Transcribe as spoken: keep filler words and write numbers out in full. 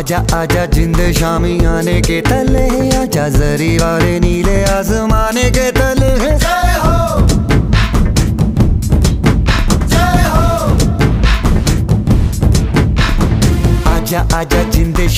आजा आजा जिंद शामी आने के तले, आजा जरी वाले नीले आसमाने के तले। जय हो जय हो, आजा आजा जिंद